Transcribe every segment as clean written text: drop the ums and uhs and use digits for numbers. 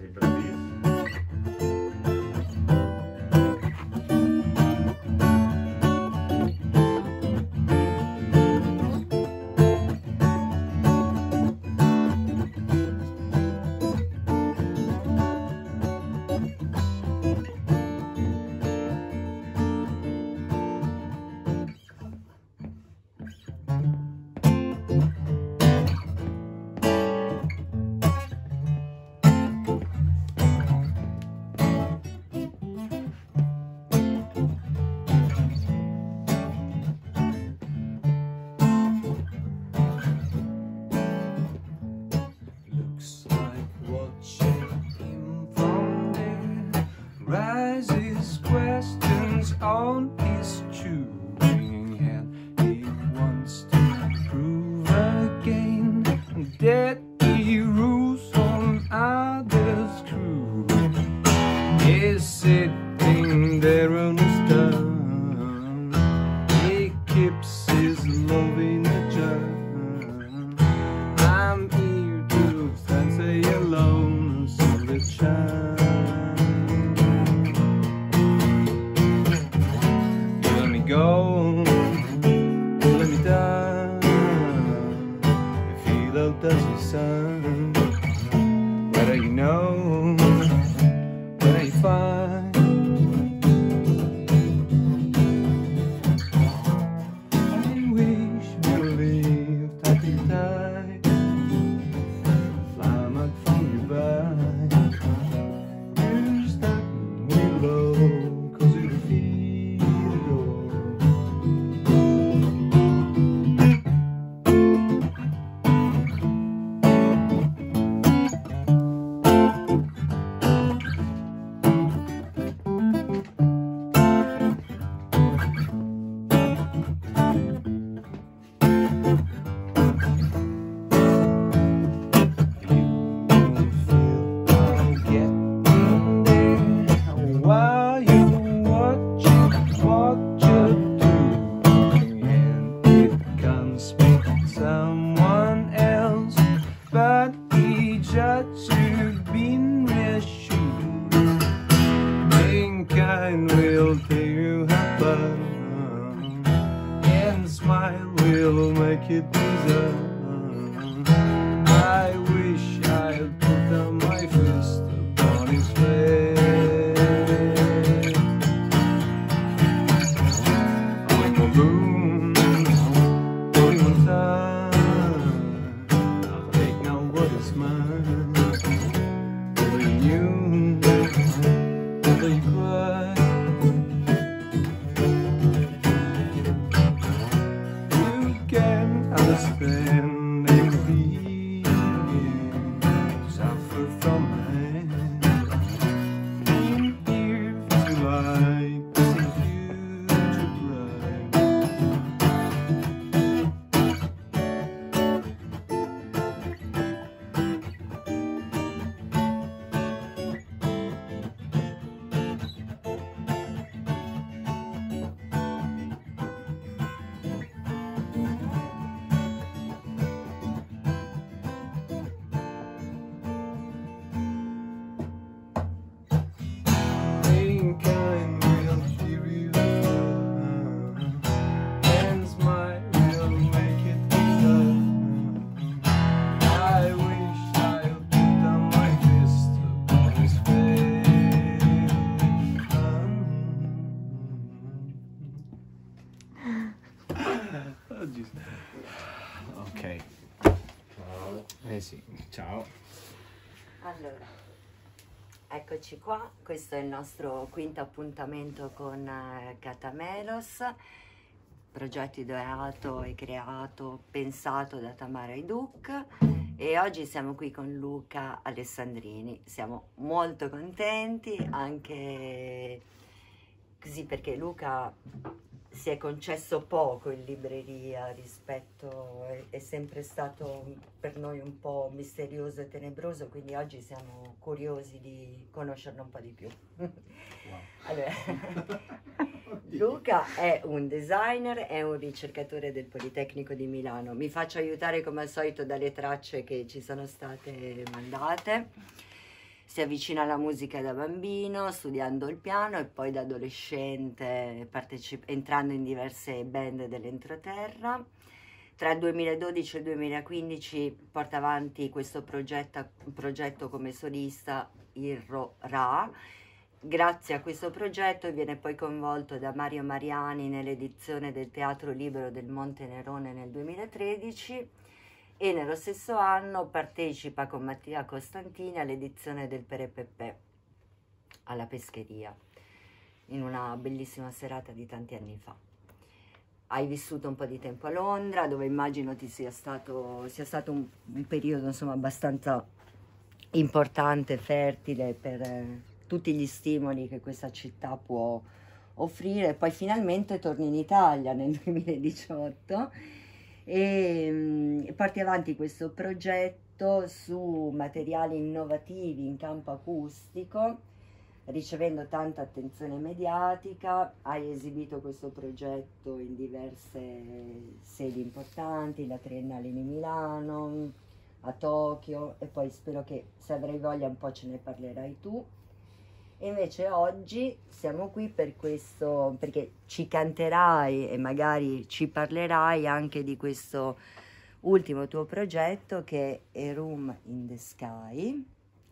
Sei bravissimo. Rises questions on his choosing, and he wants to prove again that he rules on others' crew. He's sitting there on his tongue. He keeps his love in a jar. I'm here to say hello to the child. Go, let me down. You feel out as the sun. Whether you know, whether you find. I wish you lived at the tide. Fly out from your back. You start me low, 'cause you feel it all. Someone else, but he just should be reassured. Being kind will tear you apart, and smile will make it deserve. I wish I'd put down my fist upon his face. I'm a boom, going on time. Understand and be suffer from hand. In here to light, to see future Ok. Ciao. Sì, ciao. Allora, eccoci qua, questo è il nostro quinto appuntamento con Catamelos, progetto ideato e creato, pensato da Tamara Iduk, e oggi siamo qui con Luca Alessandrini. Siamo molto contenti, anche così perché Luca si è concesso poco in libreria rispetto, è sempre stato per noi un po' misterioso e tenebroso, quindi oggi siamo curiosi di conoscerlo un po' di più. Wow. Allora, Luca è un designer, è un ricercatore del Politecnico di Milano. Mi faccio aiutare come al solito dalle tracce che ci sono state mandate. Si avvicina alla musica da bambino, studiando il piano e poi da adolescente entrando in diverse band dell'entroterra. Tra il 2012 e il 2015 porta avanti questo progetto come solista, il Ra. Grazie a questo progetto viene poi coinvolto da Mario Mariani nell'edizione del Teatro Libero del Monte Nerone nel 2013 e nello stesso anno partecipa con Mattia Costantini all'edizione del Perepepe alla Pescheria, in una bellissima serata di tanti anni fa. Hai vissuto un po' di tempo a Londra, dove immagino ti sia stato un periodo insomma abbastanza importante, fertile per tutti gli stimoli che questa città può offrire. Poi finalmente torni in Italia nel 2018 e porti avanti questo progetto su materiali innovativi in campo acustico, ricevendo tanta attenzione mediatica. Hai esibito questo progetto in diverse sedi importanti, la Triennale di Milano, a Tokyo, e poi spero che, se avrai voglia, un po' ce ne parlerai tu. E invece oggi siamo qui per questo, perché ci canterai e magari ci parlerai anche di questo ultimo tuo progetto, che è A Room in the Sky,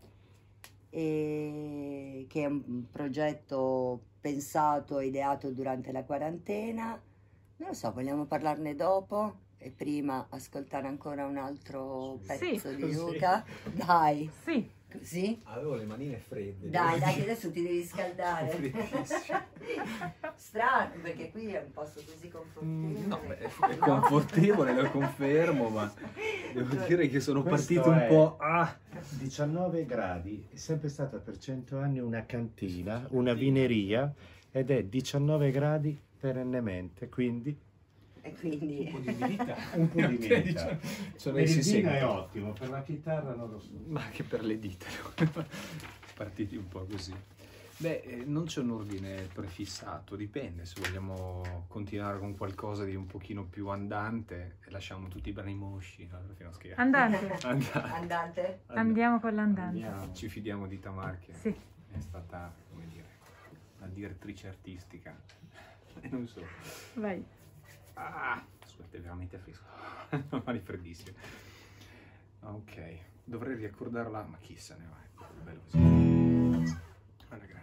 e che è un progetto pensato e ideato durante la quarantena. Non lo so, vogliamo parlarne dopo e prima ascoltare ancora un altro pezzo di Luca? Dai. Sì. Così? Avevo le manine fredde. Dai, che adesso ti devi scaldare. Strano, perché qui è un posto così confortevole. No, beh, è confortevole, lo confermo, ma devo dire che sono Questo partito un è po'... 19 gradi, è sempre stata per 100 anni una cantina, una vineria, ed è 19 gradi perennemente, quindi E quindi... Un po' di umidità. un po' di vita. Sono Per il si vino è sente. ottimo, per la chitarra non lo so. Ma anche per le dita, partiti un po' così. Beh, non c'è un ordine prefissato, dipende, se vogliamo continuare con qualcosa di un pochino più andante e lasciamo tutti i brani mosci, no? Perché non scherzo. Andante. Andante? Andiamo con l'andante. Andiamo. Ci fidiamo di Tamar, che Sì. è stata, come dire, una direttrice artistica. Non so. Vai. Ah, scusate, è veramente fresco. Mani freddissime. Ok, dovrei riaccordarla, ma chi se ne va, è bello così. Alla grande.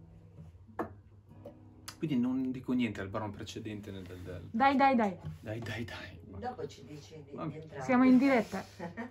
Quindi non dico niente al brano precedente Dai. Dai. Dopo ci dici di entrare. Siamo in diretta.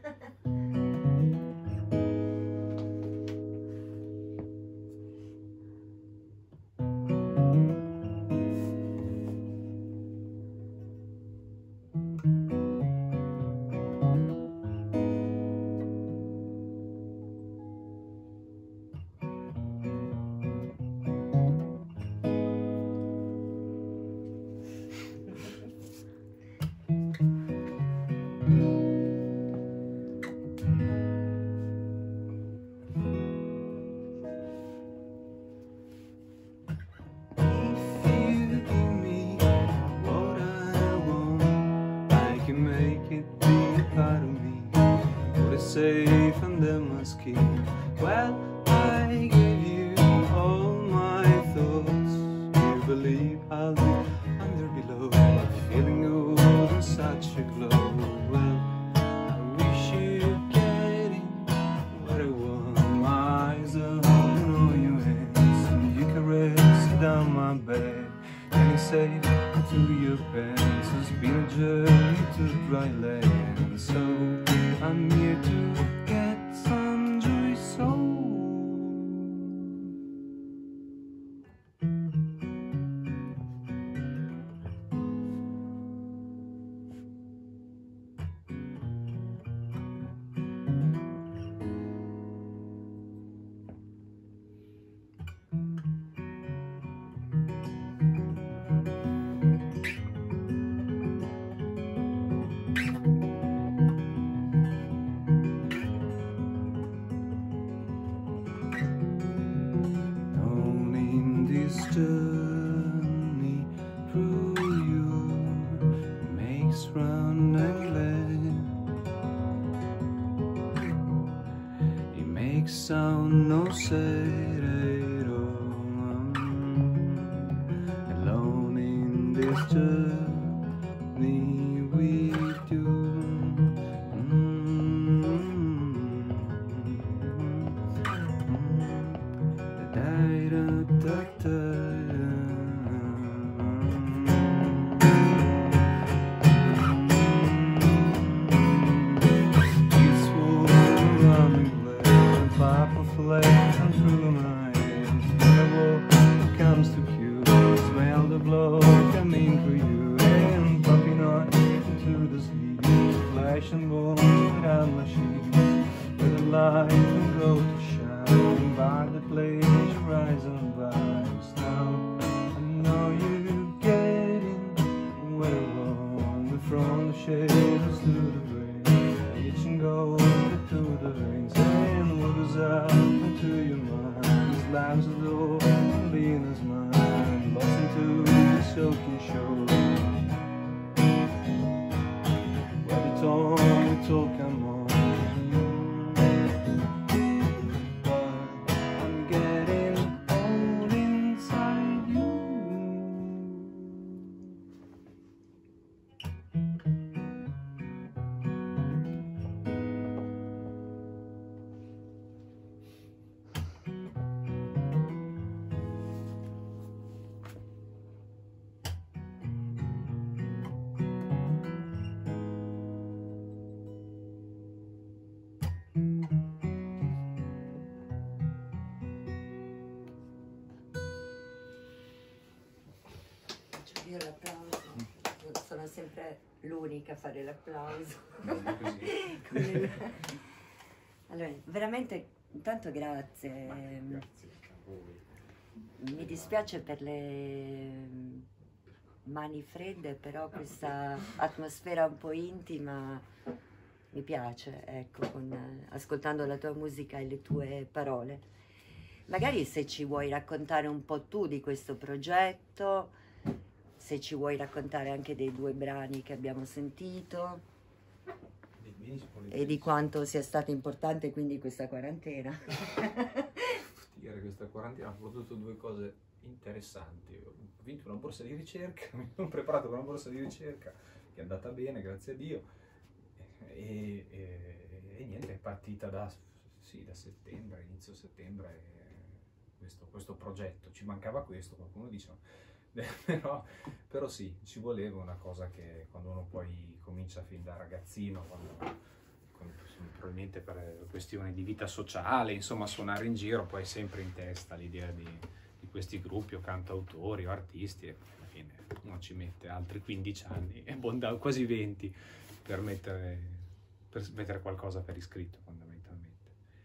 Safe under my skin. Well, I give you all my thoughts. You believe I'll be under below, feeling old and such a glow. Well, I wish you'd get in what I want. My eyes are holding all your hands, and you caress down my back, and you say to your pants, it's been a journey to dry land. So I'm here to get some joy, so journey through you makes round and glad. It makes sound sereno, alone in this journey with you. Io l'applauso, sono sempre l'unica a fare l'applauso. Allora, veramente, intanto grazie. Grazie a voi. Mi dispiace per le mani fredde, però questa atmosfera un po' intima mi piace, ecco, ascoltando la tua musica e le tue parole. Magari se ci vuoi raccontare un po' tu di questo progetto, se ci vuoi raccontare anche dei 2 brani che abbiamo sentito e di quanto sia stata importante quindi questa quarantena. Questa quarantena ha prodotto 2 cose interessanti. Ho vinto una borsa di ricerca, mi sono preparato per una borsa di ricerca che è andata bene, grazie a Dio, e niente, è partita da settembre, inizio settembre, questo progetto. Ci mancava questo, qualcuno dice. Però sì, ci voleva una cosa che quando uno poi comincia fin da ragazzino, probabilmente per questioni di vita sociale, insomma, suonare in giro, poi è sempre in testa l'idea di questi gruppi o cantautori o artisti, e alla fine uno ci mette altri 15 anni, quasi 20, per mettere qualcosa per iscritto, fondamentalmente.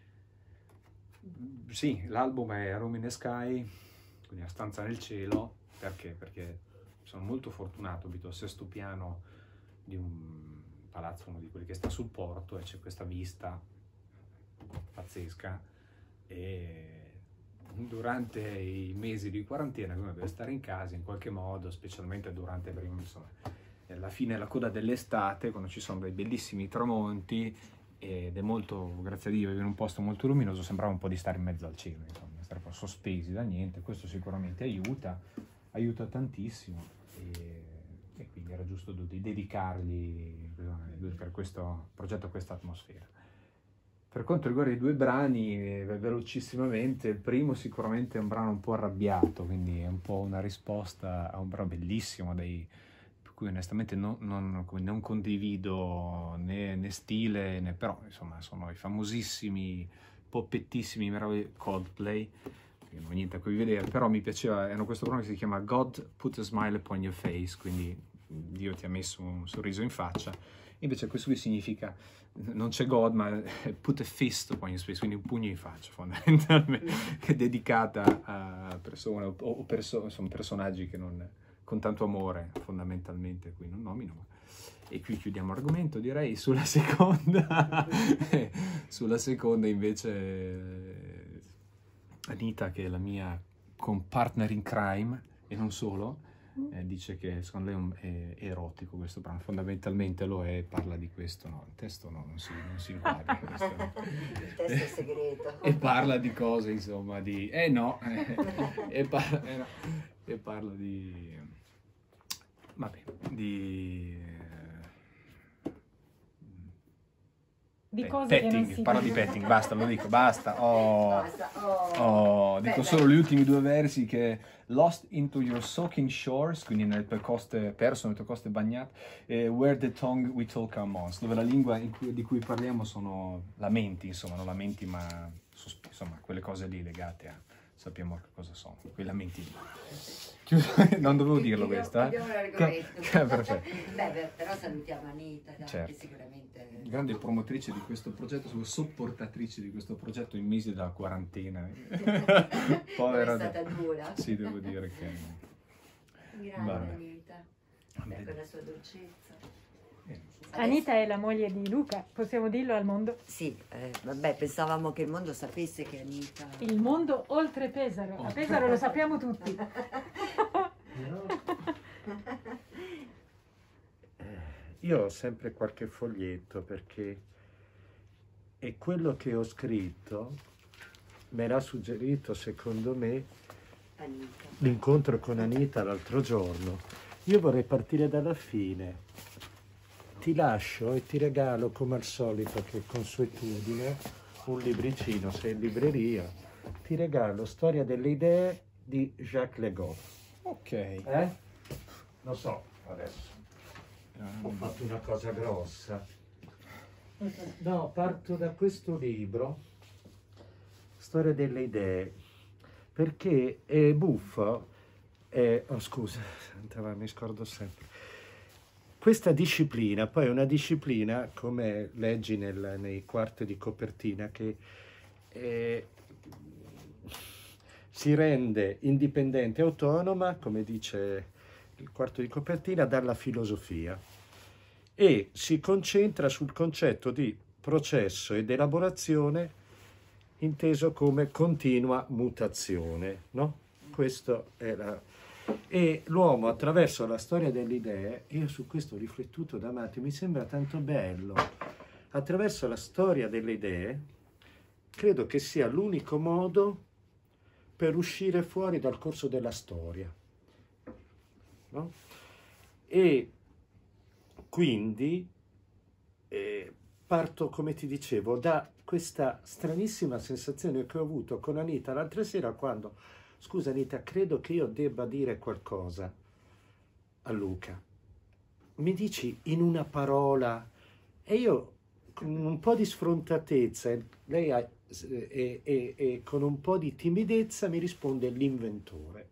Sì, l'album è Room in the Sky, quindi La stanza nel cielo. Perché? Perché sono molto fortunato, abito al 6° piano di un palazzo, uno di quelli che sta sul porto, e c'è questa vista pazzesca, e durante i mesi di quarantena uno deve stare in casa in qualche modo, specialmente durante la fine e la coda dell'estate, quando ci sono dei bellissimi tramonti, ed è molto, grazie a Dio, in un posto molto luminoso, sembrava un po' di stare in mezzo al cielo, insomma, stare un po' sospesi da niente. Questo sicuramente aiuta tantissimo, e quindi era giusto dedicargli per questo progetto questa atmosfera. Per quanto riguarda i 2 brani, velocissimamente, il primo sicuramente è un brano un po' arrabbiato, quindi è un po' una risposta a un brano bellissimo, per cui onestamente non condivido né stile, però insomma sono i famosissimi, poppettissimi, meravigliosi Coldplay, che non ho niente a cui vedere, però mi piaceva, era questo brano che si chiama God Put a Smile Upon Your Face, quindi Dio ti ha messo un sorriso in faccia. Invece questo qui significa, non c'è God, ma Put a Fist Upon Your Face, quindi un pugno in faccia, fondamentalmente, che è dedicata a persone o insomma, personaggi che con tanto amore, fondamentalmente, qui non nomino. E qui chiudiamo l'argomento, direi. Sulla seconda invece Anita, che è la mia compartner in crime, e non solo, dice che secondo lei è erotico questo brano, fondamentalmente lo è, parla di questo, no, il testo no, non si inquadra, questo no. Il testo è segreto. E parla di cose, insomma, no, e parla di, vabbè, Di cose che non petting, si parla di petting, basta, lo dico, basta. Dico Beh, solo gli ultimi due versi che Lost into your soaking shores, quindi nelle tue coste, perso nelle tue coste bagnate, where the tongue we talk amongst, dove la lingua di cui parliamo sono lamenti, insomma, non lamenti ma insomma, quelle cose lì legate a, sappiamo che cosa sono, quei lamenti lì. Non dovevo dirlo questo, Abbiamo l'argomento. Perfetto. Beh, però salutiamo Anita, dai, Certo. che sicuramente... Grande promotrice di questo progetto, sopportatrice di questo progetto in mesi della quarantena. Povera. È stata dura. Sì, devo dire che... Grande Vabbè. Anita. Beh, con la sua dolcezza. Anita è la moglie di Luca, possiamo dirlo al mondo. Sì, vabbè, pensavamo che il mondo sapesse che Anita... Il mondo oltre Pesaro. A Pesaro lo sappiamo tutti. Io ho sempre qualche foglietto perché è quello che ho scritto, me l'ha suggerito secondo me Anita. l'incontro con Anita l'altro giorno. Io vorrei partire dalla fine. Ti lascio e ti regalo come al solito, che consuetudine, un libricino, sei in libreria. Ti regalo Storia delle idee di Jacques Le Goff. Ok. Lo so, adesso. Ho fatto una cosa grossa. No, parto da questo libro, Storia delle idee, perché è buffo. Oh, scusa, mi scordo sempre. Questa disciplina, poi è una disciplina, come leggi nei quarti di copertina, che si rende indipendente e autonoma, come dice il quarto di copertina, dalla filosofia, e si concentra sul concetto di processo ed elaborazione inteso come continua mutazione, no? Questo è e l'uomo attraverso la storia delle idee, io su questo ho riflettuto da matti, mi sembra tanto bello, attraverso la storia delle idee, credo che sia l'unico modo per uscire fuori dal corso della storia, no? E quindi parto, come ti dicevo, da questa stranissima sensazione che ho avuto con Anita l'altra sera quando, scusa Anita, credo che io debba dire qualcosa a Luca. Mi dici in una parola, e io con un po' di sfrontatezza, lei e con un po' di timidezza mi risponde l'inventore.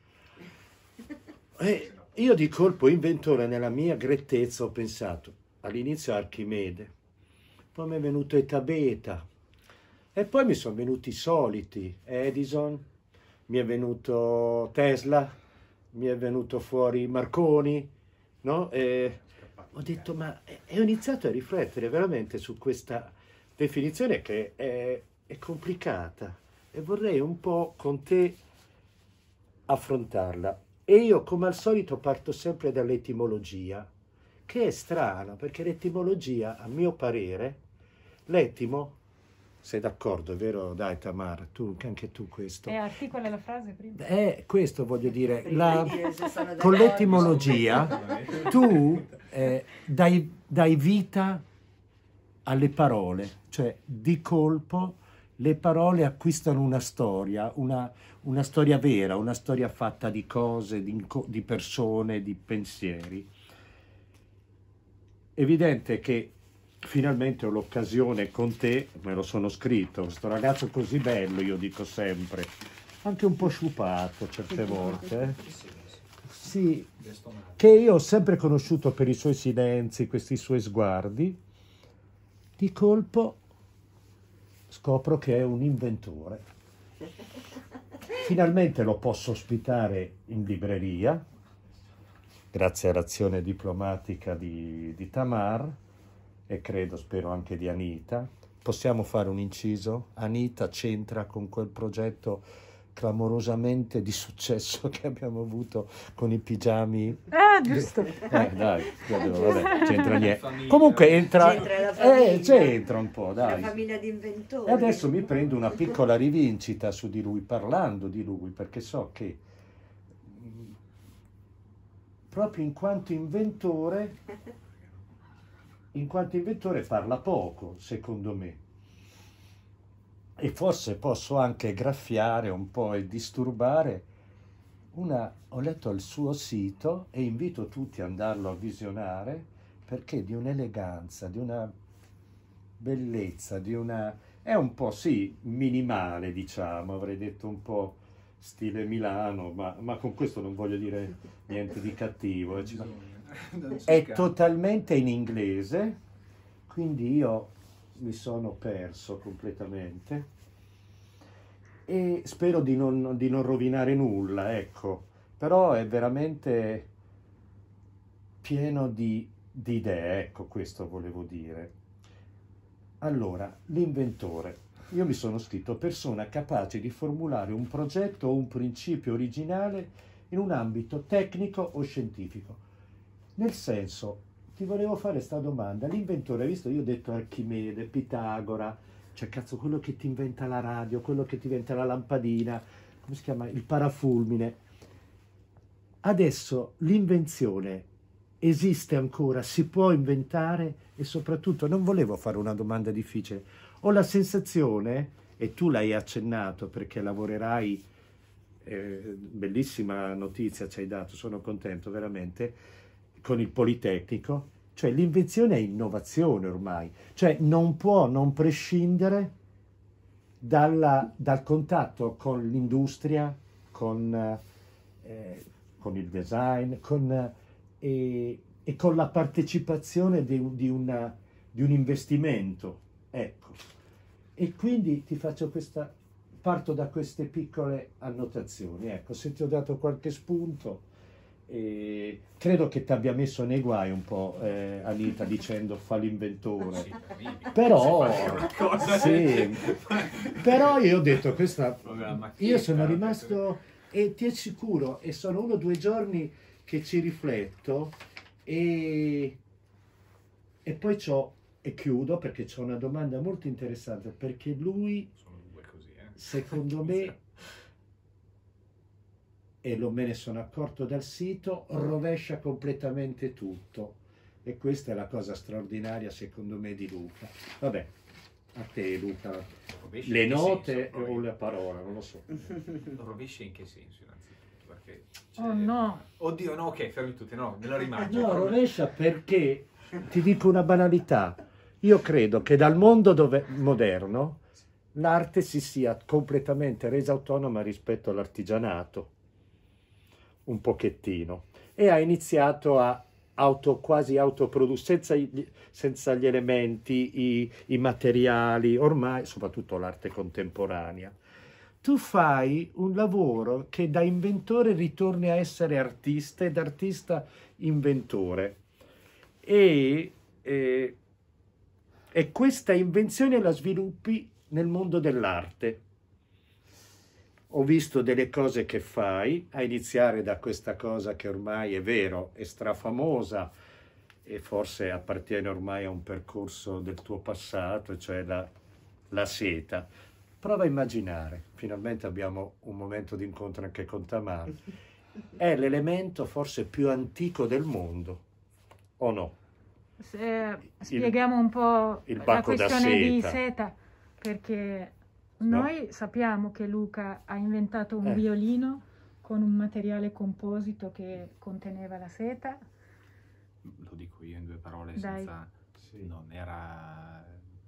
E io di colpo inventore, nella mia grettezza, ho pensato all'inizio Archimede, poi mi è venuto Etabeta e poi mi sono venuti i soliti, Edison, mi è venuto Tesla, mi è venuto fuori Marconi, no? E ho detto e ho iniziato a riflettere veramente su questa definizione che è complicata e vorrei un po' con te affrontarla. E io, come al solito, parto sempre dall'etimologia, che è strano, perché l'etimologia, a mio parere, l'etimo, sei d'accordo, è vero? Dai Tamara, anche tu questo. E articola la frase prima. Questo voglio dire, Prima di dire se sono d'accordo. con l'etimologia tu dai vita alle parole, cioè di colpo le parole acquistano una storia vera, una storia fatta di cose, di persone, di pensieri. Evidente che finalmente ho l'occasione con te, me lo sono scritto, questo ragazzo così bello, io dico sempre, anche un po' sciupato certe volte, sì, che io ho sempre conosciuto per i suoi silenzi, questi suoi sguardi, di colpo scopro che è un inventore. Finalmente lo posso ospitare in libreria, grazie all'azione diplomatica di Tamar e spero anche di Anita. Possiamo fare un inciso? Anita c'entra con quel progetto clamorosamente di successo che abbiamo avuto con i pigiami. Ah, giusto. Dai, vabbè, c'entra niente. Famiglia. Comunque C'entra la famiglia. c'entra un po', La dai. famiglia di inventori. E adesso mi prendo una piccola rivincita su di lui, parlando di lui, perché so che proprio in quanto inventore parla poco, secondo me. E forse posso anche graffiare un po' e disturbare. Ho letto il suo sito e invito tutti ad andarlo a visionare, perché di un'eleganza, di una bellezza, è un po' sì, minimale, diciamo, avrei detto un po' stile Milano, ma con questo non voglio dire niente di cattivo. È totalmente in inglese, quindi io mi sono perso completamente e spero di non rovinare nulla, ecco, però è veramente pieno di idee, ecco, questo volevo dire. Allora, l'inventore. Io mi sono scritto persona capace di formulare un progetto o un principio originale in un ambito tecnico o scientifico. Nel senso, ti volevo fare questa domanda, l'inventore, visto io ho detto Archimede, Pitagora, cioè cazzo quello che ti inventa la radio, quello che ti inventa la lampadina, come si chiama? Il parafulmine. Adesso l'invenzione esiste ancora, si può inventare e soprattutto non volevo fare una domanda difficile, ho la sensazione, e tu l'hai accennato perché lavorerai, bellissima notizia ci hai dato, sono contento veramente, con il Politecnico, cioè l'invenzione è innovazione ormai, cioè non può non prescindere dal contatto con l'industria, con il design, e con la partecipazione di un investimento, ecco. E quindi ti faccio parto da queste piccole annotazioni, ecco, se ti ho dato qualche spunto. Credo che ti abbia messo nei guai un po', Anita, dicendo fa l'inventore, però sì, però io ho detto io sono rimasto, e ti assicuro, e sono 1 o 2 giorni che ci rifletto e poi e chiudo perché c'ho una domanda molto interessante, perché lui secondo me, e me ne sono accorto dal sito, rovescia completamente tutto, e questa è la cosa straordinaria secondo me di Luca. Vabbè, a te Luca, Rovescia le in che note senso, poi? o le parole, non lo so. Rovescia in che senso innanzitutto? Perché Oh no. Oddio, no, ok, fermi tutti, no, nella rimangio. No, rovescia perché, ti dico una banalità, io credo che dal mondo moderno l'arte si sia completamente resa autonoma rispetto all'artigianato, un pochettino, e ha iniziato a quasi autoprodurre, senza gli elementi, i materiali, ormai, soprattutto l'arte contemporanea. Tu fai un lavoro che da inventore ritorni a essere artista e da artista inventore. E questa invenzione la sviluppi nel mondo dell'arte. Ho visto delle cose che fai, a iniziare da questa cosa che ormai è vero, è strafamosa e forse appartiene ormai a un percorso del tuo passato, cioè la seta. Prova a immaginare, finalmente abbiamo un momento di incontro anche con Tamara, è l'elemento forse più antico del mondo, o no? Spieghiamo un po' il la bacco da questione di seta. seta, perché No. noi sappiamo che Luca ha inventato un violino con un materiale composito che conteneva la seta. Lo dico io in 2 parole, Dai. senza... Non era...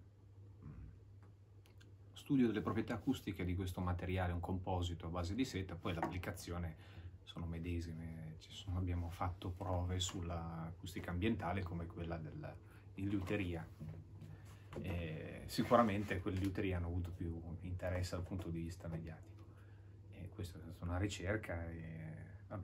Studio delle proprietà acustiche di questo materiale, un composito a base di seta, poi l'applicazione sono medesime. Abbiamo fatto prove sull'acustica ambientale come quella in liuteria. Sicuramente quelle liuterie hanno avuto più interesse dal punto di vista mediatico. E questa è stata una ricerca e vabbè,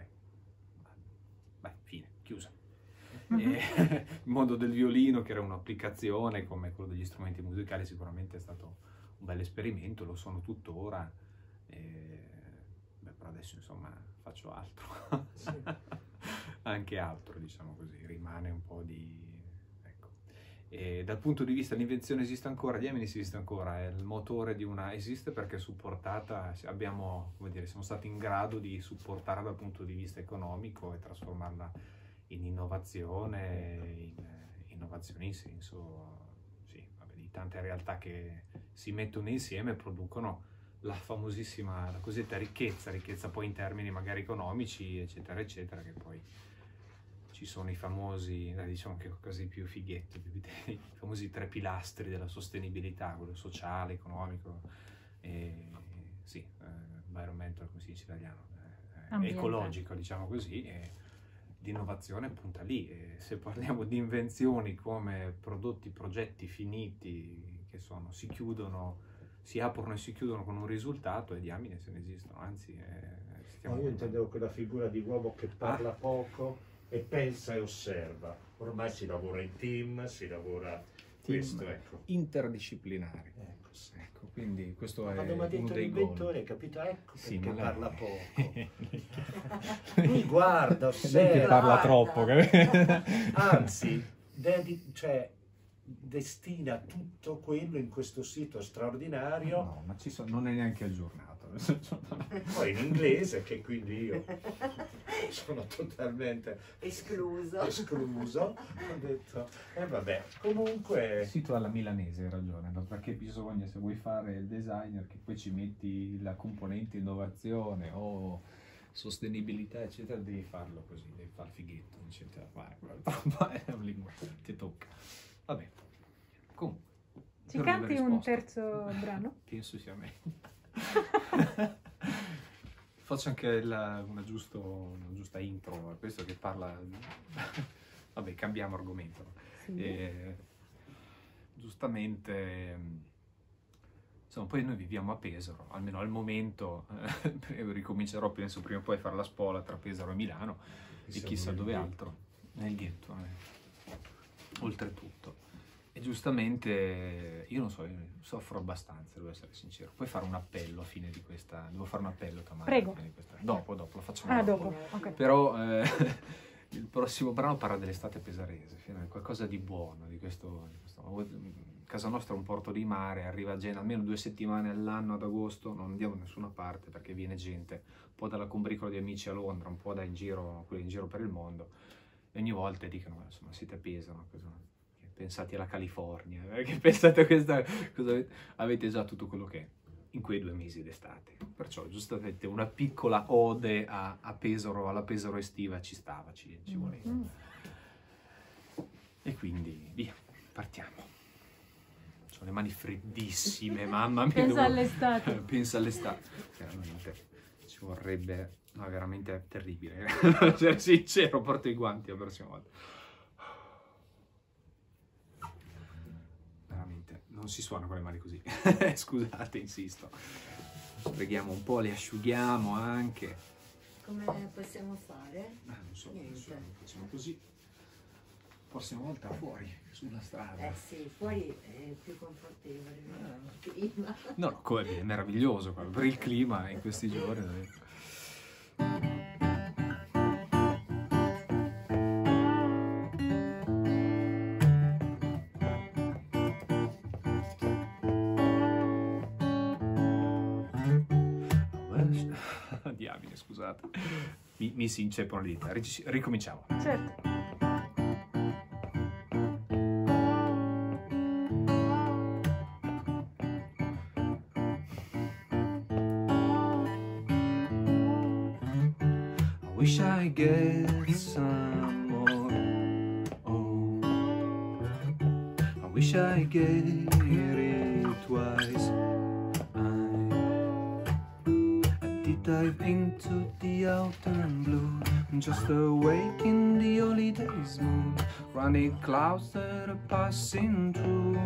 fine, chiusa. Il mondo del violino, che era un'applicazione come quello degli strumenti musicali, sicuramente è stato un bel esperimento, lo sono tuttora. però adesso insomma faccio altro. Sì. Anche altro, diciamo così, rimane un po' di... ecco. E dal punto di vista dell'invenzione esiste ancora, di Eminis esiste ancora, è il motore di una... esiste perché è supportata, abbiamo, come dire, siamo stati in grado di supportarla dal punto di vista economico e trasformarla in innovazione, innovazione in senso, sì, vabbè, di tante realtà che si mettono insieme e producono la famosissima, la cosiddetta ricchezza poi in termini magari economici, eccetera, eccetera, che poi ci sono i famosi, diciamo che così più fighetti, i famosi 3 pilastri della sostenibilità, quello sociale, economico, e sì, environmental, come si dice in italiano, ecologico, diciamo così, e l'innovazione punta lì. E se parliamo di invenzioni come prodotti, progetti finiti, che sono, si chiudono, si aprono e si chiudono con un risultato, e diamine se ne esistono, anzi... io intendevo quella figura di uomo che parla poco e pensa e osserva. Ormai si lavora in team, si lavora questo, ecco. Interdisciplinari. Ecco, sì. Ecco, quindi questo è quando mi ha detto uno dei l'inventore, hai capito? Ecco sì, perché ma parla poco. Lui guarda, osserva. Lei che parla troppo. Anzi, destina tutto quello in questo sito straordinario. No, ma non è neanche aggiornato. Poi in inglese, che quindi io sono totalmente escluso. Ho detto, vabbè, comunque... Il sito alla milanese, hai ragione, no? Perché bisogna, se vuoi fare il designer, che poi ci metti la componente innovazione o sostenibilità, eccetera, devi farlo così, devi far fighetto, eccetera. Vai, è un linguaggio, ti tocca. Vabbè, comunque. Ci canti un terzo brano? Penso sia meglio. Faccio anche una giusta intro, questo che parla... Vabbè, cambiamo argomento. Sì. Giustamente, insomma, poi noi viviamo a Pesaro, almeno al momento, ricomincerò penso prima o poi a fare la spola tra Pesaro e Milano, e chissà dove altro, nel ghetto, oltretutto. E giustamente, io non so, io soffro abbastanza, devo essere sincero. Puoi fare un appello a fine di questa... Devo fare un appello, Tamara. Prego. A fine di questa... Dopo, lo facciamo dopo, ok. Però il prossimo brano parla dell'estate pesarese, qualcosa di buono, di questo... Casa nostra è un porto di mare, arriva gente almeno 2 settimane all'anno ad agosto, non andiamo da nessuna parte perché viene gente, un po' dalla combricola di amici a Londra, un po' quelli in giro per il mondo, e ogni volta dicono, insomma, siete a Pesaro, pensate alla California, che pensate a questa cosa, avete già tutto quello che è in quei 2 mesi d'estate, perciò giustamente una piccola ode a Pesaro, alla Pesaro estiva ci stava, ci voleva. E quindi via, partiamo. Ho le mani freddissime, mamma mia. Pensa all'estate. Pensa all'estate. Veramente ci vorrebbe, no, è veramente terribile. Cioè, sincero, porto i guanti la prossima volta. Veramente, non si suona con le mani così. Scusate, insisto. Preghiamo un po', le asciughiamo anche. Come possiamo fare? Non so, Niente. facciamo così. Prossima volta fuori, sulla strada. Sì, fuori è più confortevole. Il clima. No, è meraviglioso per il clima in questi giorni. Diamine, scusate. Mi si inceppono le dita. Ricominciamo. Certo. Wish I get some more. Oh, I wish I get it twice. I did dive into the outer blue, just awake in the holidays mood, running clouds that are passing through.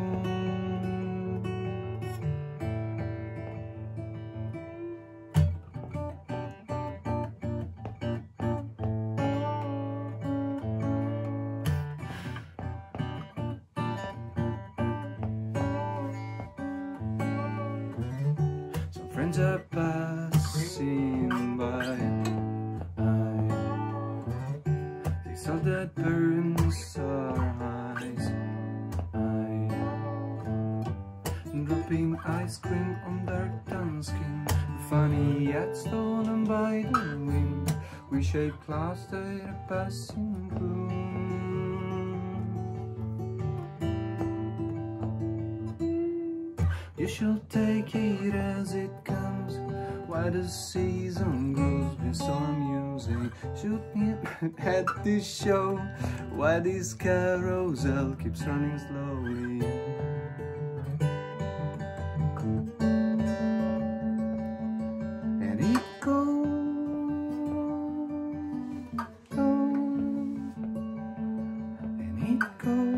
Friends are passing by. yet stolen by the wind. We shape clouds that are passing through. You should take it as it comes, while the season grows. Been so amusing, shoot me at this show, while this carousel keeps running slowly. And it goes, and it goes.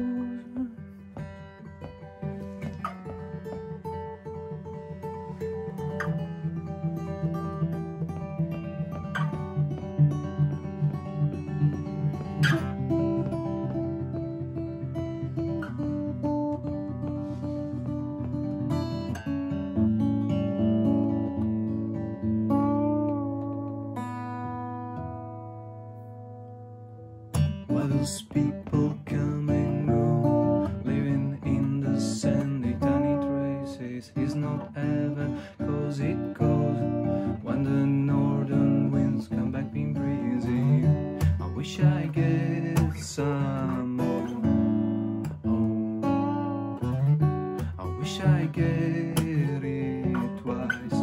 While those people come and go, living in the sandy tiny traces, is not heaven, cause it goes when the northern winds come back being breezy. I wish I get some more. Oh, I wish I get it twice.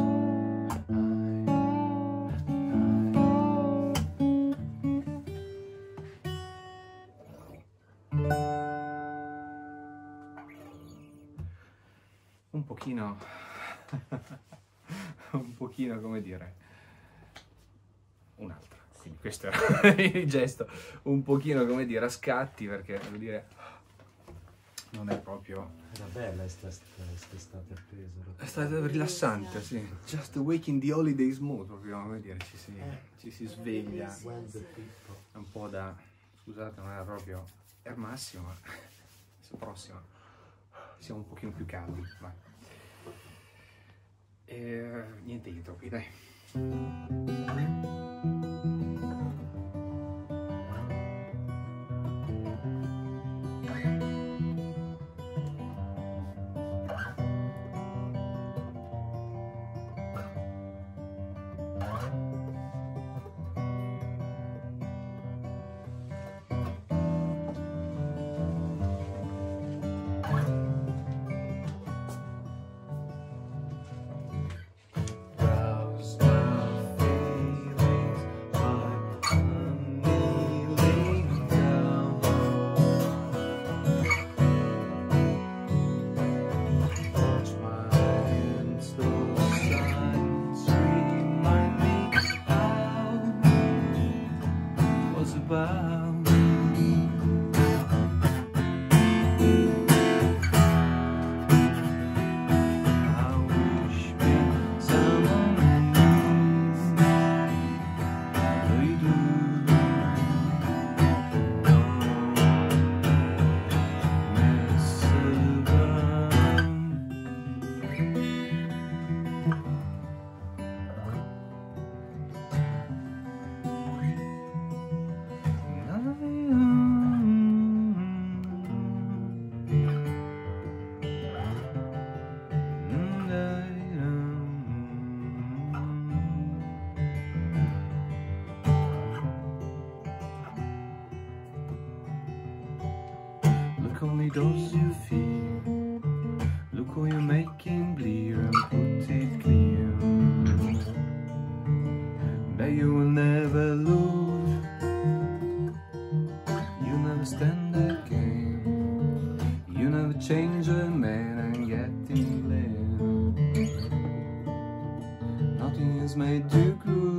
Un pochino come dire, un'altra, quindi questo era il gesto, un pochino come dire a scatti, perché devo dire non è proprio... Era bella quest'estate appesa. È stato rilassante, sì, just waking the holidays mood, proprio come dire, ci si sveglia, è un po' da, scusate, non era proprio il massimo, ma adesso prossima siamo un pochino più caldi, vai. E niente di troppi, dai. Only those you feel. Look who you're making bleed and put it clear that you will never lose. You never stand that game. You never change a man and get in lane. Nothing is made to groove.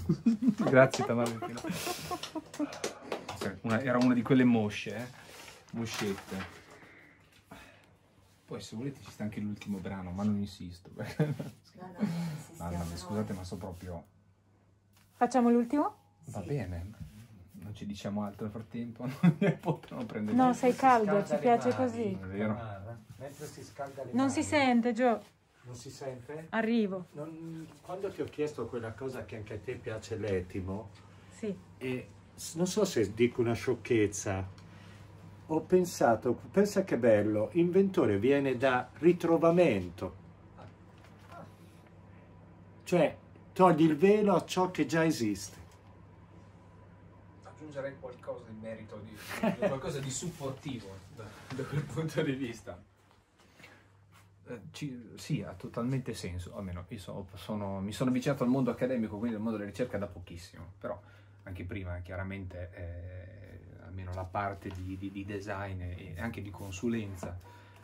Grazie Tamara. Era una di quelle mosce, moscette. Poi se volete ci sta anche l'ultimo brano, ma non insisto. Mamma mia, scusate, ma so proprio... Facciamo l'ultimo? Va bene, non ci diciamo altro nel frattempo, non ne potrò prendere. No, sei caldo, ci piace così. È vero. Mentre si scalda le Non mani. si sente, Gio. Non si sente? Arrivo. Quando ti ho chiesto quella cosa che anche a te piace l'etimo, Sì. e non so se dico una sciocchezza, ho pensato, pensa che bello, inventore viene da ritrovamento, cioè togli il velo a ciò che già esiste. Aggiungerei qualcosa di merito, qualcosa di supportivo da quel punto di vista. Sì, ha totalmente senso, almeno io mi sono avvicinato al mondo accademico, quindi al mondo della ricerca da pochissimo, però anche prima chiaramente almeno la parte di design e anche di consulenza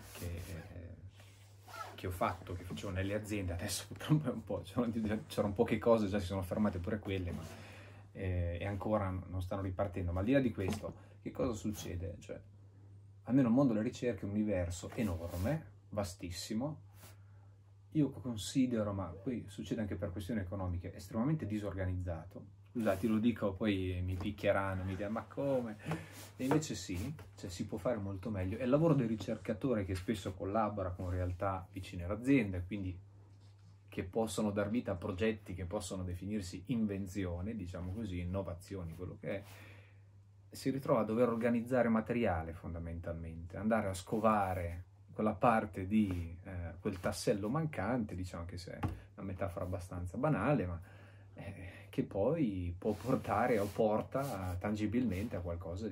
che ho fatto, che facevo nelle aziende, adesso purtroppo è un po', c'erano poche cose, già si sono fermate pure quelle, ma e ancora non stanno ripartendo. Ma al di là di questo, che cosa succede? Cioè, almeno il mondo della ricerca è un universo enorme, vastissimo. Io considero, ma poi succede anche per questioni economiche, estremamente disorganizzato. Scusate, lo dico, poi mi picchieranno, mi diranno ma come? E invece sì, cioè si può fare molto meglio. È il lavoro del ricercatore che spesso collabora con realtà vicine all'azienda, quindi che possono dar vita a progetti che possono definirsi invenzioni, diciamo così, innovazioni, quello che è. Si ritrova a dover organizzare materiale fondamentalmente, andare a scovare quella parte di quel tassello mancante, diciamo che è una metafora abbastanza banale, ma che poi può portare o porta tangibilmente a qualcosa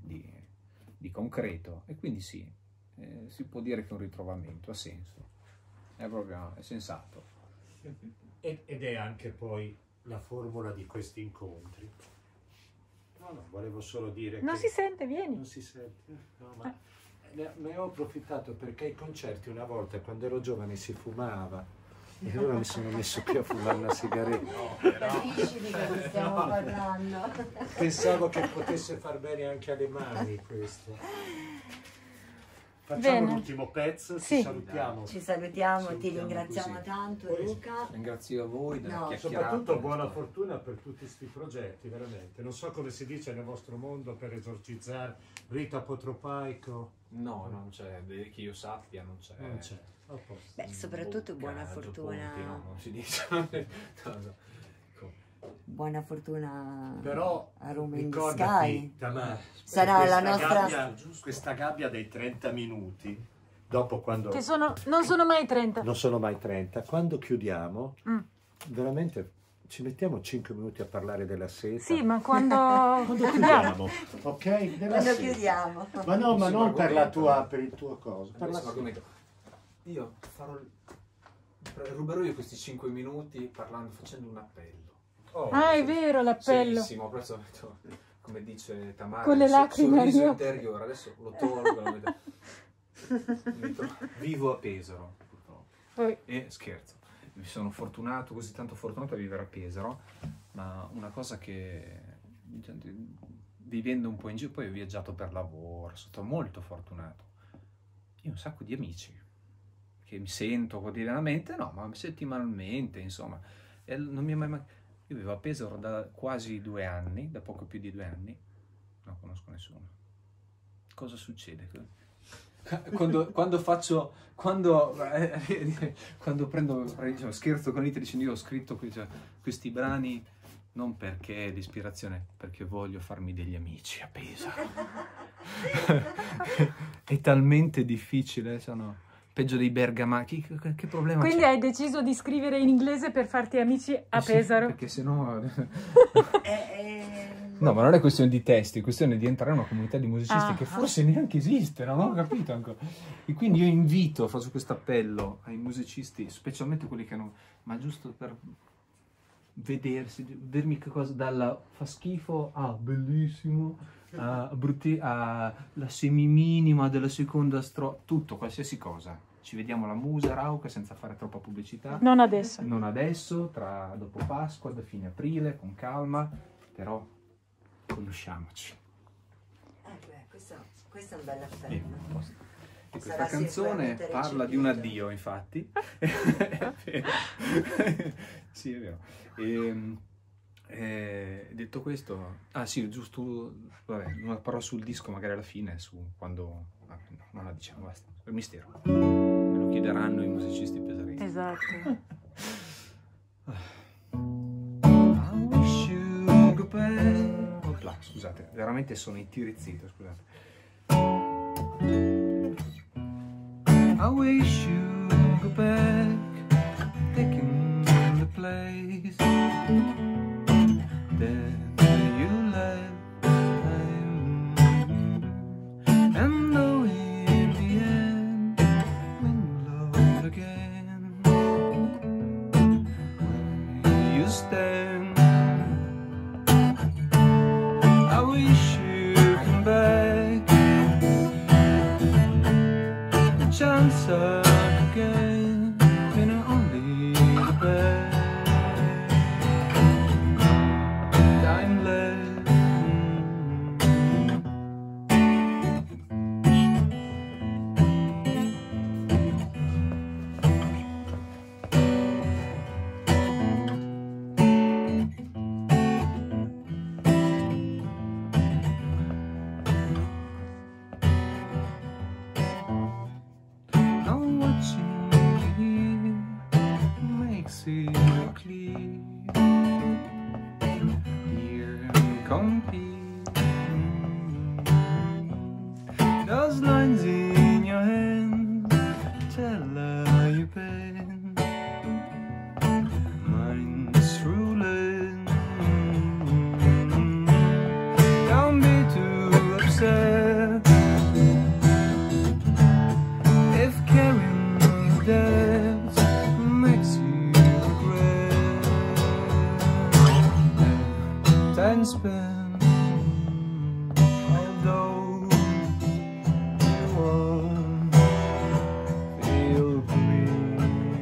di concreto. E quindi sì, si può dire che è un ritrovamento, ha senso, è sensato. Ed è anche poi la formula di questi incontri. No, volevo solo dire Non che... si sente, vieni. Non si sente, no, ma ne ho approfittato perché ai concerti una volta, quando ero giovane, si fumava. E allora mi sono messo qui a fumare una sigaretta. Capisci di cosa stiamo parlando? Pensavo che potesse far bene anche alle mani questo. Facciamo Bene. l'ultimo pezzo, Sì. ci salutiamo. Ci salutiamo, ti Salutiamo ringraziamo così. tanto Poi- Luca. Ringrazio a voi della No, chiacchierata. Soprattutto buona fortuna per tutti questi progetti, veramente. Non so come si dice nel vostro mondo per esorcizzare rito apotropaico. No, non c'è, che io sappia non c'è. Non c'è. A posto. Beh, soprattutto buona Boccaggio, fortuna. ponti, no, non si dice. No, no. Buona fortuna Però a Roma in the ricordati, Sky. Tamara, Sarà questa la nostra- questa gabbia dei 30 minuti, dopo quando... Che non sono mai 30. Non sono mai 30. Quando chiudiamo, Mm. veramente ci mettiamo 5 minuti a parlare della seta. Sì, ma quando Quando chiudiamo, ok? Della Quando seta. chiudiamo. Ma no, ma Sì, non per argomento. per il tuo coso. Per la Bellissimo seta. argomento. Io ruberò io questi 5 minuti facendo un appello. Ah, è vero, l'appello. Serissimo, adesso metto, come dice Tamara, Con le il lacrime agli sorriso occhi. interiore, adesso lo tolgo, lo metto. Vivo a Pesaro, purtroppo. Poi, E scherzo, mi sono fortunato, così tanto fortunato a vivere a Pesaro, ma una cosa che, vivendo un po' in giro, poi ho viaggiato per lavoro, sono stato molto fortunato. Io ho un sacco di amici che mi sento quotidianamente, no, ma settimanalmente, insomma, e non mi è mai Io vivo a Pesaro da quasi 2 anni, da poco più di 2 anni, non conosco nessuno. Cosa succede? Quando prendo, diciamo, scherzo con Ita dicendo io ho scritto questi brani non perché l'ispirazione, perché voglio farmi degli amici a Pesaro. È talmente difficile, sono peggio dei bergamaschi, che problema quindi c'è? hai deciso di scrivere in inglese per farti amici a Sì, Pesaro? perché sennò... Eh, No, ma non è questione di testi, è questione di entrare in una comunità di musicisti Ah. che forse neanche esiste, non ho capito ancora. E quindi io invito, faccio questo appello ai musicisti, specialmente quelli che hanno, ma giusto per vedermi che cosa, dalla fa schifo a bellissimo, la semiminima della seconda strofa, tutto, qualsiasi cosa. Ci vediamo la musa rauca senza fare troppa pubblicità. Non adesso. Non adesso, dopo Pasqua, da fine aprile, con calma, però conosciamoci. Questo è un bel appello. Bene, a posto. E questa Sarà canzone sicuramente parla di un addio, infatti. È vero. Sì, è vero. Detto questo, sì, giusto, vabbè, una parola sul disco magari alla fine, su quando, vabbè, no, non la diciamo, basta, è un mistero. Me lo chiederanno i musicisti pesaretti. Esatto. Opla, scusate, veramente sono intirizzito, scusate. I wish you go back, taking the place that you left, and though in the end we'll love again, where you stand, I wish you come back, a chance again, and only the best. Time left. Now watching here makes it clear. Here compete those lines in your hand tell how you've been. Mine's ruling. Don't be too upset if carrying debts makes you regret. Time spent, although you won't feel free,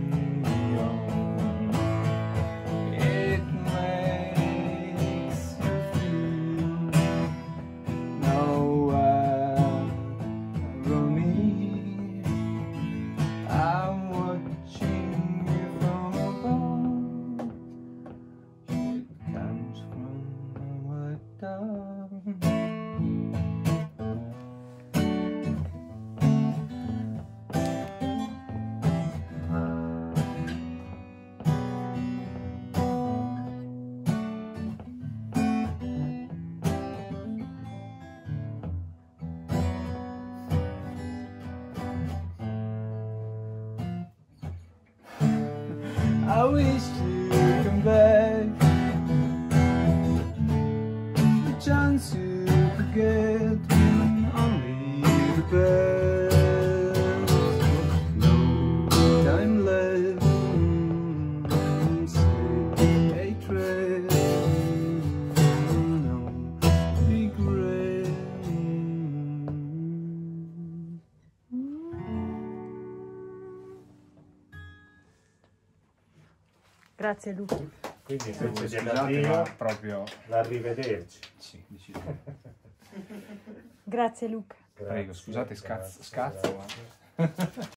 it makes you feel no irony. I'm watching you from above. It comes from what down. I wish you'd come back, the chance you forget when only the best. No time left, say hatred, no regret. Grazie Luca. Quindi invece Scusate, dell'addio, ma proprio l'arrivederci. sì, decisamente. Grazie Luca. Prego, scusate, Grazie, scazzo, ma... grazie.